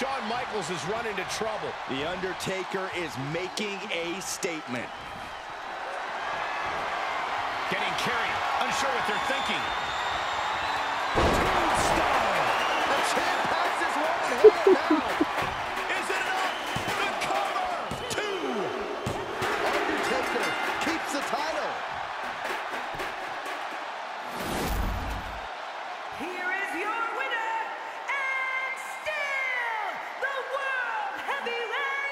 Shawn Michaels has run into trouble. The Undertaker is making a statement. Getting carried, unsure what they're thinking. Tombstone! The champ has this one in hand now.